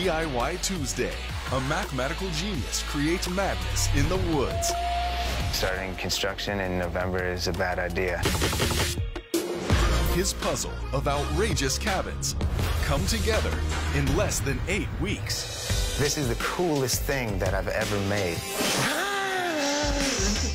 DIY Tuesday. A mathematical genius creates madness in the woods. Starting construction in November is a bad idea. His puzzle of outrageous cabins come together in less than 8 weeks. This is the coolest thing that I've ever made.